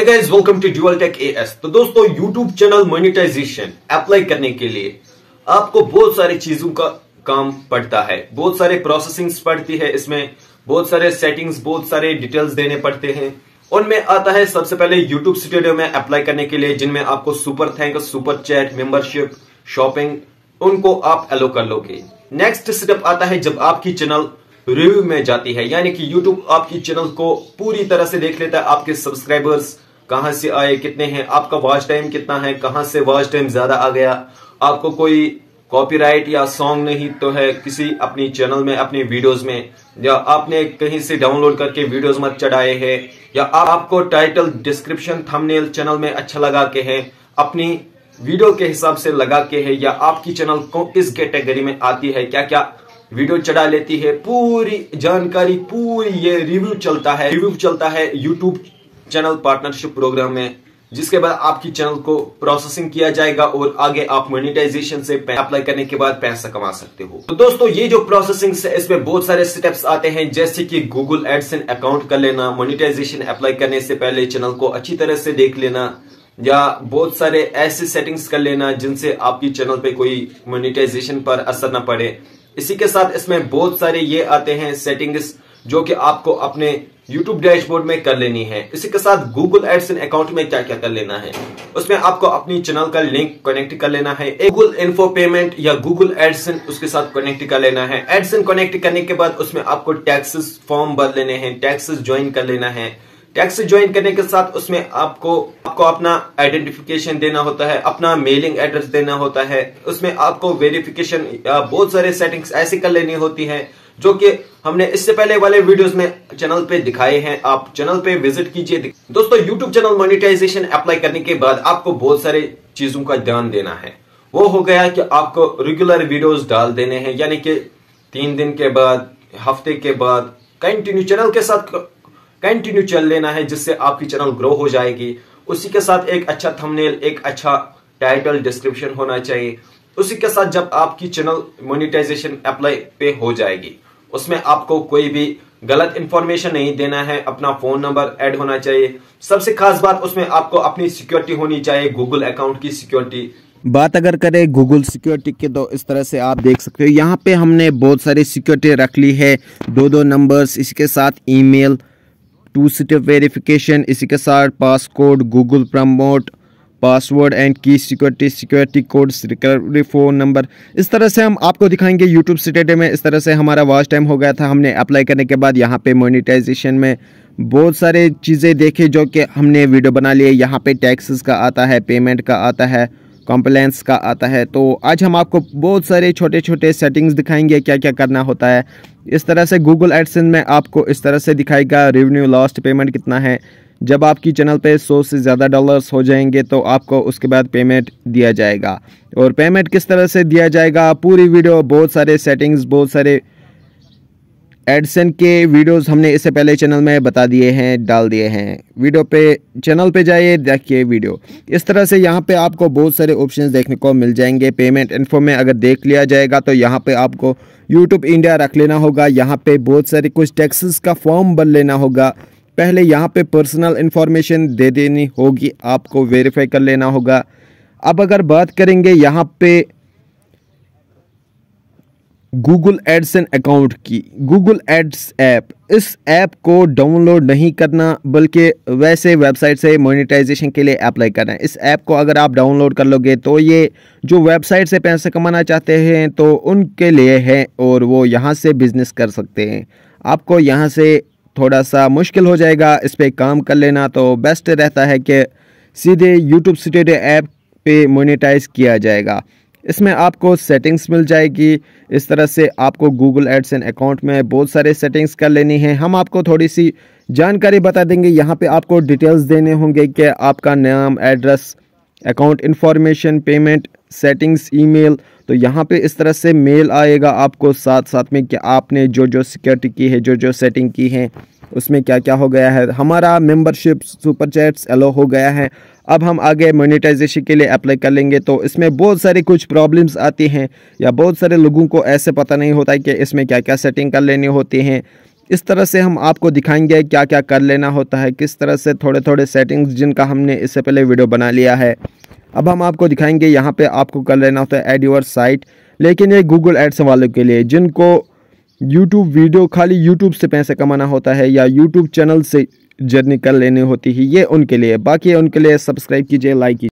Guys, welcome to dual tech AS. तो दोस्तों, YouTube channel monetization apply करने के लिए आपको बहुत सारी चीजों का काम पड़ता है, बहुत सारे प्रोसेसिंग्स पड़ती है, इसमें बहुत सारे सेटिंग्स, बहुत सारे डिटेल्स देने पड़ते हैं। उनमें आता है सबसे पहले यूट्यूब स्टूडियो में अप्लाई करने के लिए, जिनमें आपको super thanks, super chat, membership, shopping, उनको आप अलो कर लोगे। नेक्स्ट स्टेप आता है जब आपकी चैनल रिव्यू में जाती है, यानी कि YouTube आपकी चैनल को पूरी तरह से देख लेता है, आपके सब्सक्राइबर्स कहां से आए, कितने हैं, आपका वॉच टाइम कितना है, कहां से वॉच टाइम ज्यादा आ गया, आपको कोई कॉपीराइट या सॉन्ग नहीं तो है किसी अपनी चैनल में, अपनी वीडियोस में, या आपने कहीं से डाउनलोड करके वीडियोस मत चढ़ाए हैं, या आपको टाइटल, डिस्क्रिप्शन, थंबनेल चैनल में अच्छा लगा के है, अपनी वीडियो के हिसाब से लगा के है, या आपकी चैनल को किस कैटेगरी में आती है, क्या क्या वीडियो चढ़ा लेती है, पूरी जानकारी, पूरी ये रिव्यू चलता है यूट्यूब चैनल पार्टनरशिप प्रोग्राम में, जिसके बाद आपकी चैनल को प्रोसेसिंग किया जाएगा और आगे आप मोनेटाइजेशन से अप्लाई करने के बाद पैसा कमा सकते हो। तो दोस्तों, ये जो प्रोसेसिंग है इसमें बहुत सारे स्टेप्स आते हैं, जैसे कि गूगल एडसेंस अकाउंट कर लेना, मोनेटाइजेशन अप्लाई करने से पहले चैनल को अच्छी तरह से देख लेना, या बहुत सारे ऐसे सेटिंग्स कर लेना जिनसे आपकी चैनल पे कोई मोनेटाइजेशन पर असर न पड़े। इसी के साथ इसमें बहुत सारे ये आते हैं सेटिंग्स जो कि आपको अपने YouTube डैशबोर्ड में कर लेनी है। इसी के साथ गूगल एडसेंस अकाउंट में क्या क्या कर लेना है, उसमें आपको अपनी चैनल का लिंक कनेक्ट कर लेना है, गूगल इन्फो पेमेंट या गूगल एडसेंस उसके साथ कनेक्ट कर लेना है। एडसेंस कनेक्ट करने के बाद उसमें आपको टैक्सेस फॉर्म भर लेने हैं, टैक्सेस ज्वाइन कर लेना है। टैक्स ज्वाइन करने के साथ उसमें आपको अपना आइडेंटिफिकेशन देना होता है, अपना मेलिंग एड्रेस देना होता है, उसमें आपको वेरिफिकेशन या बहुत सारे सेटिंग्स ऐसी कर लेनी होती है जो कि हमने इससे पहले वाले वीडियोस में चैनल पे दिखाए हैं। आप चैनल पे विजिट कीजिए। दोस्तों, यूट्यूब चैनल मोनेटाइजेशन अप्लाई करने के बाद आपको बहुत सारे चीजों का ध्यान देना है। वो हो गया कि आपको रेगुलर वीडियोस डाल देने हैं, यानी कि 3 दिन के बाद, हफ्ते के बाद कंटिन्यू चैनल के साथ कंटिन्यू चल लेना है, जिससे आपकी चैनल ग्रो हो जाएगी। उसी के साथ एक अच्छा थंबनेल, एक अच्छा टाइटल, डिस्क्रिप्शन होना चाहिए। उसी के साथ जब आपकी चैनल मोनेटाइजेशन अप्लाई पे हो जाएगी, उसमें आपको कोई भी गलत इंफॉर्मेशन नहीं देना है, अपना फोन नंबर ऐड होना चाहिए। सबसे खास बात, उसमें आपको अपनी सिक्योरिटी होनी चाहिए, गूगल अकाउंट की सिक्योरिटी। बात अगर करें गूगल सिक्योरिटी की, तो इस तरह से आप देख सकते हो यहाँ पे हमने बहुत सारी सिक्योरिटी रख ली है, 2 नंबर्स, इसके साथ ईमेल, 2 स्टेप वेरिफिकेशन, इसी के साथ passcode, Google promote, password and key security codes, recovery phone number. इस तरह से हम आपको दिखाएंगे यूट्यूब स्टूडियो में। इस तरह से हमारा वॉच टाइम हो गया था हमने अप्लाई करने के बाद। यहाँ पे मोनेटाइजेशन में बहुत सारे चीज़ें देखे जो कि हमने वीडियो बना लिए। यहाँ पे टैक्सेस का आता है, पेमेंट का आता है, कंप्लेंट्स का आता है। तो आज हम आपको बहुत सारे छोटे छोटे सेटिंग्स दिखाएंगे, क्या क्या करना होता है। इस तरह से गूगल एडसेंस में आपको इस तरह से दिखाएगा रेवेन्यू, लास्ट पेमेंट कितना है। जब आपकी चैनल पे 100 से ज़्यादा डॉलर्स हो जाएंगे तो आपको उसके बाद पेमेंट दिया जाएगा। और पेमेंट किस तरह से दिया जाएगा, पूरी वीडियो, बहुत सारे सेटिंग्स, बहुत सारे एडसेंस के वीडियोस हमने इससे पहले चैनल में बता दिए हैं, डाल दिए हैं। वीडियो पे, चैनल पे जाइए, देखिए वीडियो। इस तरह से यहाँ पे आपको बहुत सारे ऑप्शंस देखने को मिल जाएंगे। पेमेंट इन्फो में अगर देख लिया जाएगा तो यहाँ पे आपको यूट्यूब इंडिया रख लेना होगा। यहाँ पे बहुत सारे कुछ टैक्सेस का फॉर्म भर लेना होगा। पहले यहाँ पे पर्सनल इंफॉर्मेशन दे देनी होगी, आपको वेरीफाई कर लेना होगा। अब अगर बात करेंगे यहाँ पे गूगल एडसेंस अकाउंट की, गूगल एड्स ऐप, इस ऐप को डाउनलोड नहीं करना, बल्कि वैसे वेबसाइट से मोनेटाइजेशन के लिए अप्लाई करना है। इस ऐप को अगर आप डाउनलोड कर लोगे तो ये जो वेबसाइट से पैसे कमाना चाहते हैं तो उनके लिए है, और वो यहाँ से बिजनेस कर सकते हैं। आपको यहाँ से थोड़ा सा मुश्किल हो जाएगा, इस पर काम कर लेना तो बेस्ट रहता है कि सीधे यूट्यूब स्टूडियो ऐप पे मोनेटाइज किया जाएगा। इसमें आपको सेटिंग्स मिल जाएगी। इस तरह से आपको गूगल एडसेंस अकाउंट में बहुत सारे सेटिंग्स कर लेनी है। हम आपको थोड़ी सी जानकारी बता देंगे। यहाँ पे आपको डिटेल्स देने होंगे कि आपका नाम, address, account information, payment, settings, email. तो यहाँ पे इस तरह से मेल आएगा आपको साथ साथ में कि आपने जो जो सिक्योरिटी की है, जो जो सेटिंग की है, उसमें क्या क्या हो गया है। हमारा मेंबरशिप, सुपर चैट्स अलो हो गया है। अब हम आगे मोनेटाइजेशन के लिए अप्लाई कर लेंगे। तो इसमें बहुत सारी कुछ प्रॉब्लम्स आती हैं, या बहुत सारे लोगों को ऐसे पता नहीं होता है कि इसमें क्या क्या सेटिंग कर लेनी होती हैं। इस तरह से हम आपको दिखाएंगे क्या क्या कर लेना होता है, किस तरह से थोड़े थोड़े सेटिंग्स जिनका हमने इससे पहले वीडियो बना लिया है। अब हम आपको दिखाएंगे यहाँ पे आपको कर लेना होता है ऐड योर साइट, लेकिन ये गूगल एड्स वालों के लिए जिनको यूट्यूब वीडियो खाली यूट्यूब से पैसे कमाना होता है या यूट्यूब चैनल से जर्नी कर लेनी होती है, ये उनके लिए। बाकी उनके लिए सब्सक्राइब कीजिए, लाइक कीजिए।